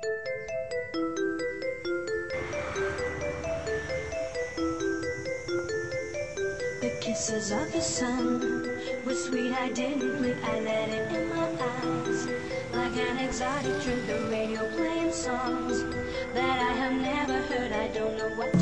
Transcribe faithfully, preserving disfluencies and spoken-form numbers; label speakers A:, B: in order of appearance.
A: The kisses of the sun were sweet, I didn't blink, I let it in my eyes. Like an exotic drink, the radio playing songs that I have never heard, I don't know what